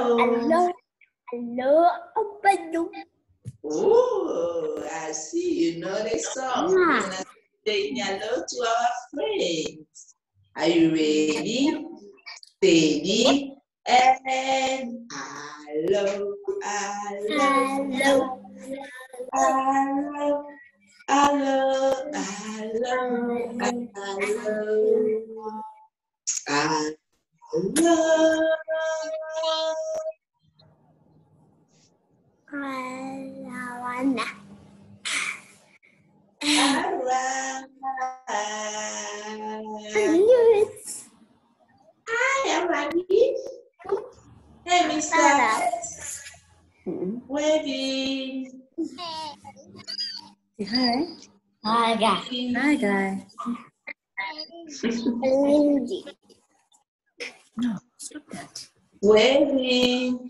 Hello. Hello, Open. Oh, I see you know the song. We're gonna say hello to our friends. Are you ready? Steady and hello, hello, hello, hello, hello, hello, hello. Hi, everybody. Hey, Mr. Wedding. Say hi. Hi, guys. Hi, guys. No, stop that. Wedding.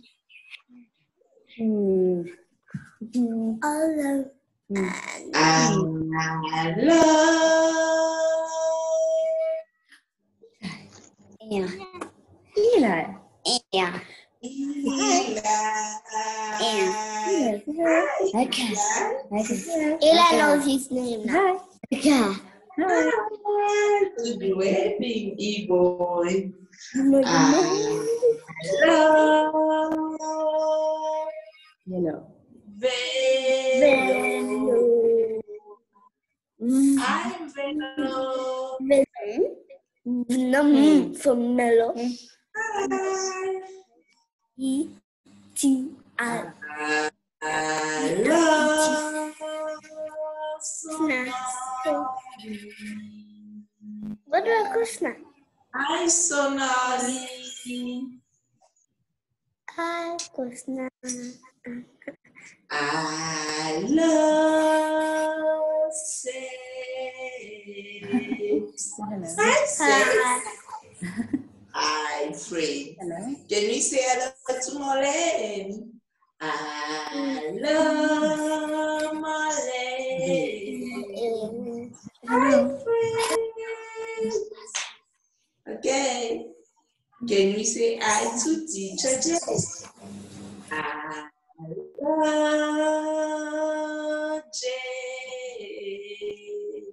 Hello. Hello. Yeah. Eli. Yeah. Okay. Eli knows his name now. Hi. Yeah. Good wedding, E-boy. Hello. Velo. I'm Velo. From Mellow. Hi. E-T-I. Hello. What do I Krishna? Hi, Sonali. Hi, Krishna. I love sex. Hi, sex. Hi, friend. Hello. Can we say hello to Marlene? I love Marlene. Hi, friends. Okay. Can we say hi to teacher Jess? I love Jay.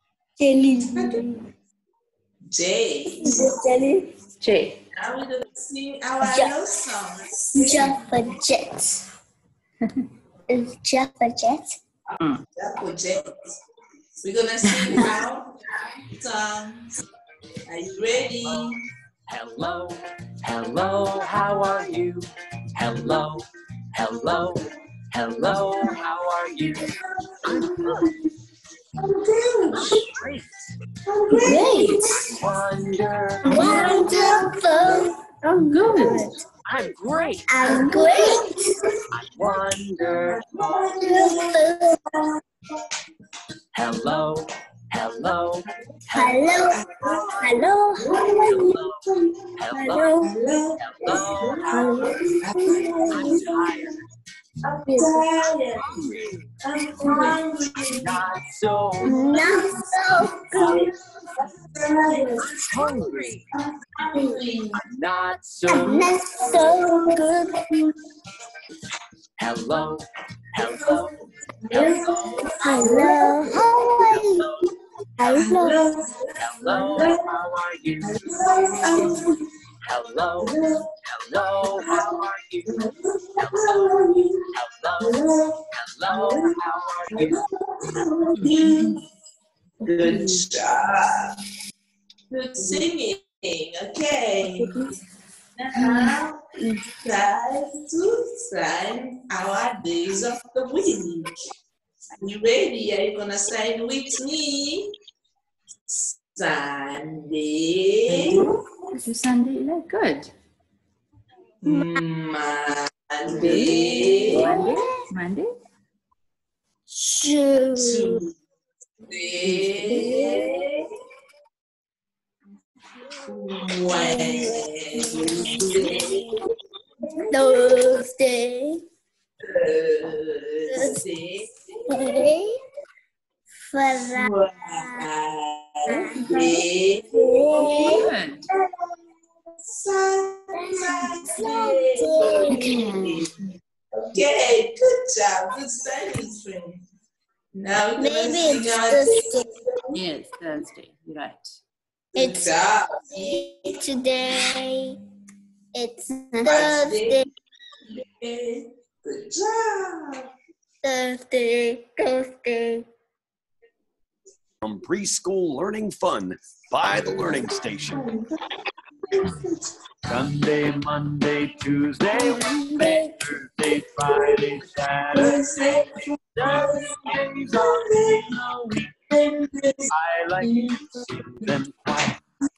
Jay. Jay. Now we're going to sing our love songs. Jaffa Jet. Is Jaffa Jet? Jaffa Jet. We're going to sing our songs. Are you ready? Hello, hello, how are you? Hello, hello, hello, how are you? I'm good. I'm good. Great. Great. Wonderful. I'm good. I'm great. I'm great. I'm wonderful. Wonderful. Hello, hello, Hello. Hello. How are you? hello, Hello. hello, how are you? I'm tired. I'm tired. Hungry. I'm hungry. Not so Not so good. Tired. hungry. Hungry. Not so Not so good. hello, hello, Hello. Hello. How are you? Hello. hello, how are you? Hello, hello, how are you? Hello, hello, hello, how are you? Good job. Good singing. Okay. Now it's time to sign our days of the week. You ready? Are you gonna sign with me? Sunday, Happy Sunday, Eli. Good. Monday, Monday. Tuesday, Wednesday, Thursday. Thursday, Friday. Friday, Good. Saturday, Okay, good job. Good spelling, friend. Now we're gonna Maybe sing it's our Thursday. Yes, Thursday. You're right. Good It's job. today. It's Thursday. Thursday. Okay. Good job. Thursday. From preschool learning fun by the Learning Station. Sunday, Monday, Tuesday, Wednesday, Thursday, Friday, Saturday. 7 days are in a week. I like to sing them twice.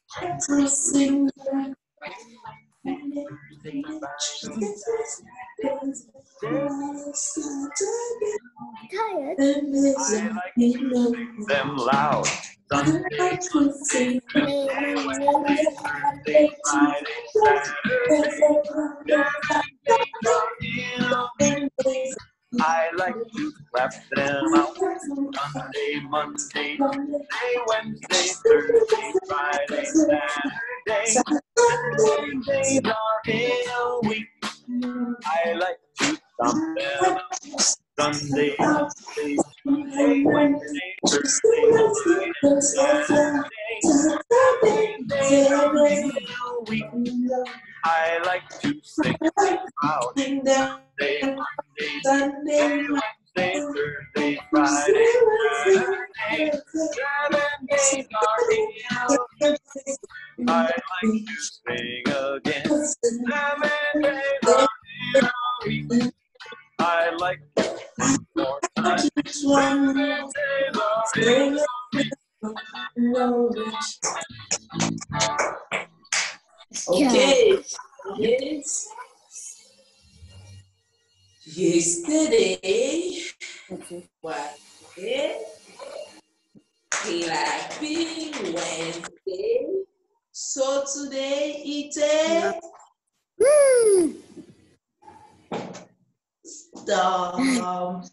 Tired? I like to sing them loud. Sunday, Monday, Tuesday, Wednesday, Thursday, Friday, Saturday. 7 days are in a week. I like to clap them out. Sunday, Monday, Tuesday, Wednesday, Thursday, Friday, Saturday. 7 days are in a week. I like to stomp them out. Sunday, Monday, Tuesday, Wednesday, Thursday, Friday, Saturday. 7 days are in a week. I like to sing them out. Sunday, Monday, Tuesday, Wednesday, Thursday, Friday, Saturday. 7 days are in a week. I like to sing again. 7 days are in a week. I like to one more time. 7 days are in a week. Okay. Yes. Yesterday was clapping Wednesday. So today it's a storm.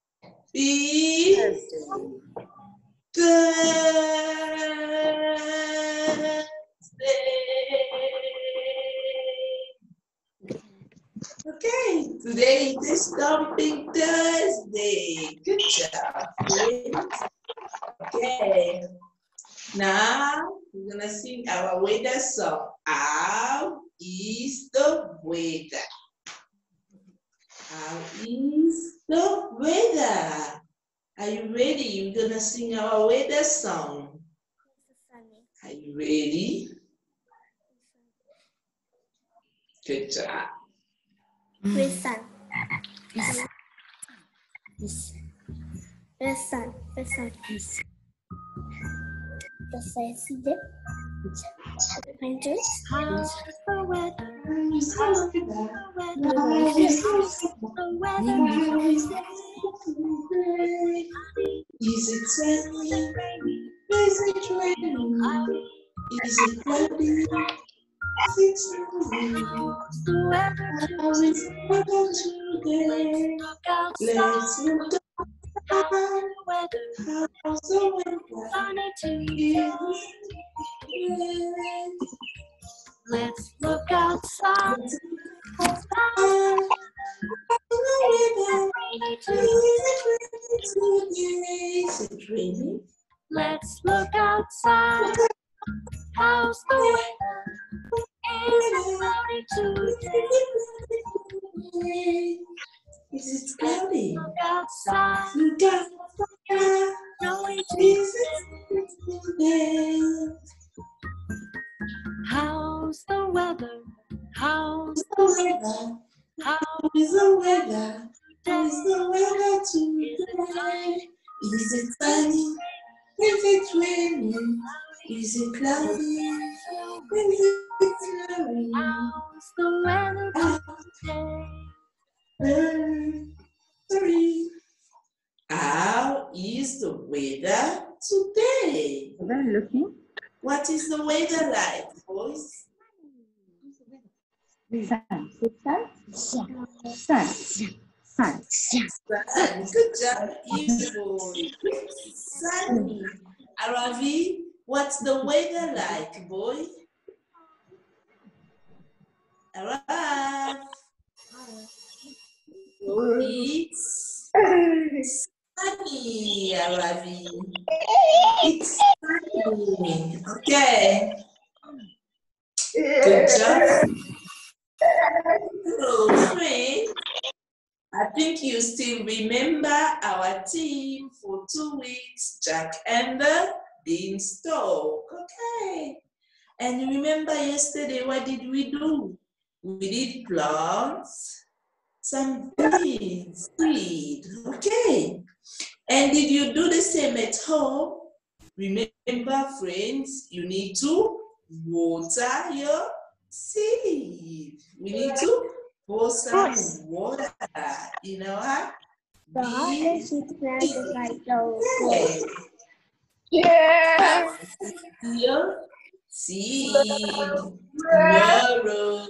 Okay, today is Stomping Thursday. Good job, kids. Okay, now we're gonna sing our weather song. How is the weather? How is the weather? Are you ready? We're gonna sing our weather song. Are you ready? Good job. Listen. How's the weather? Is it sunny? Is it raining? Is it cloudy? Is it snowing? How's the weather How is the weather today? Let's look How's out. the weather? How's the weather? Sunny Is today. it Let's look outside. Is it raining? Let's look outside. How's the weather? Is it cloudy today? Is it cloudy? Look outside. Look out. Snowing Is today. it today? How's the weather? How's The weather. how How is the weather? How today? is the weather today? Is it sunny? Is it raining? Is it cloudy? Is it snowing? How's the weather today? Sorry. How is the weather today? Well, looking. What is the weather like, boys? Sun. Sun. Sun. Sun. Good job, you boys. Sunny. Aravi, what's the weather like, boy? Arav. sunny, Arabi. It's sunny. Okay. Good job. Hello, friend. I think you still remember our team for 2 weeks, Jack and the Beanstalk. Okay. And you remember yesterday, what did we do? We did plants, some beans, seed. Okay. And did you do the same at home? Remember, friends, you need to water your seed. We need to pour some water in our beans. Yeah. Your seed tomorrow.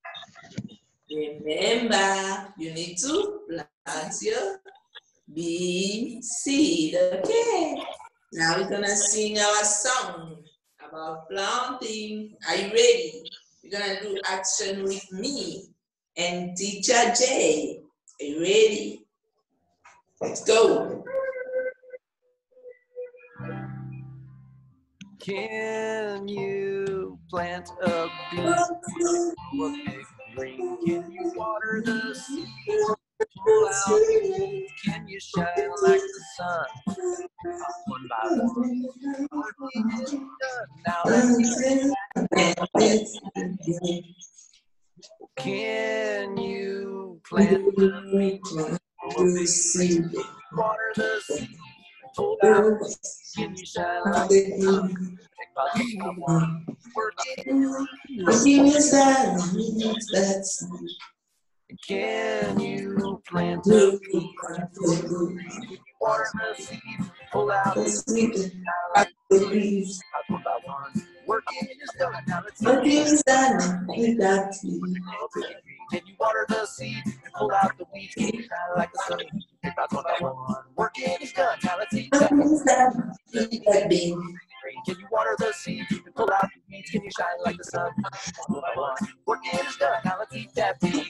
Remember, you need to plant your bean seed. Okay. Now we're gonna sing our song about planting. Are you ready? We're gonna do action with me and Teacher Jay. Are you ready? Let's go. Can you plant a bean or a big green? Can you water the seed? Pull out the weeds? Can you shine like the sun? One by one. Working is done. Now let's can you plant the bean or a big green? Water the seed? Pull out the weeds? Can you shine like the sun? Working is done. Can you plant a bean? Water the seed, pull out the seed, one by one. Working is done. Now let's see. Can you water the seed and pull out the weeds? Can you shine like the sun? One by one. Working is done. Now let's eat that. Can you water the seed and pull out the weeds? Can you shine like the sun? One by one. Working is done. Now let's eat that bean.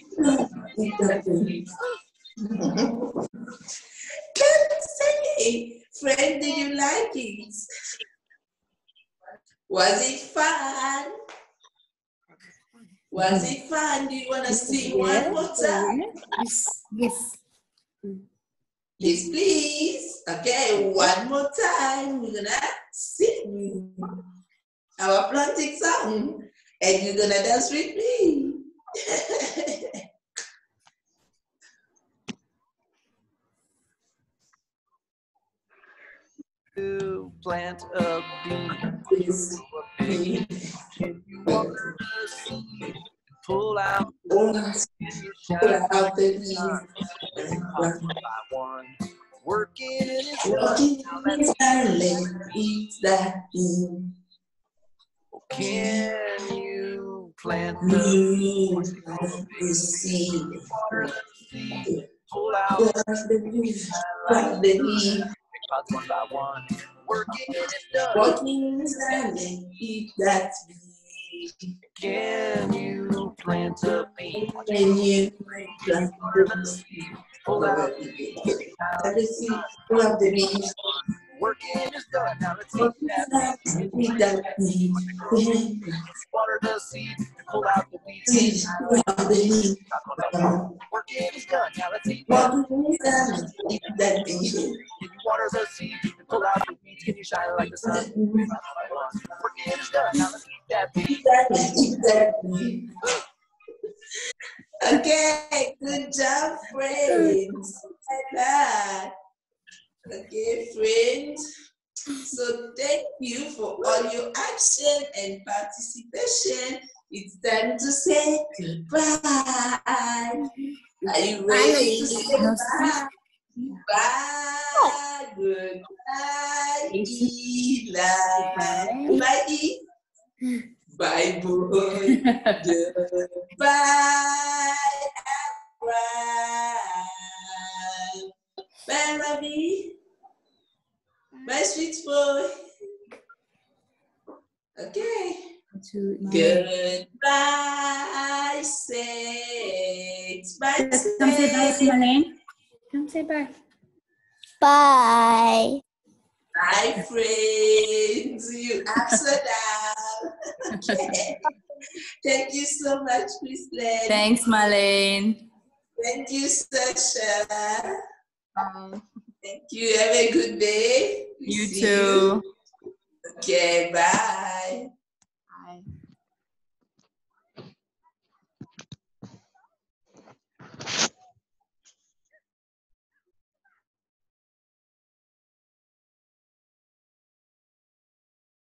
Good singing. Friend, did you like it? Was it fun? Was it fun? Do you want to sing one more time? Yes. Yes, please. Okay, one more time. We're gonna sing our planting song, and you're gonna dance with me. To plant a bean, can you water the seed? Pull out the one by one. Working is done. Now let's eat that bean. Can you plant the seed? Water the seed. Pull out the leaf. One by one. Working is done. Working is done. Eat that bean. Can you plant a bean? Can you plant the seed? Pull out the seed. Pull out the leaves. Working is done. Now let's eat that bean. Water the seed. Pull out the weeds. Working is done. Now let's eat that bean. Can you water the seed and pull out the weeds? Can you shine like the sun? Working is done. Now let's eat that bean. Okay, good job, friends. Okay, friends. So thank you for all your action and participation. It's time to say goodbye. Are you ready to say goodbye? Bye. Goodbye, Eli. Bye, E. Bye, boy. Goodbye, Abraham. Bye, Ravi. Bye, sweet boy. Okay. Goodbye, Saints. Bye, Come say bye, Saints. Marlene. Come say bye. Bye. Bye, friends. You upside down. Okay. Thank you so much, Christine. Thanks, Marlene. Thank you, Sasha. Thank you. Have a good day. You See too. Okay, bye.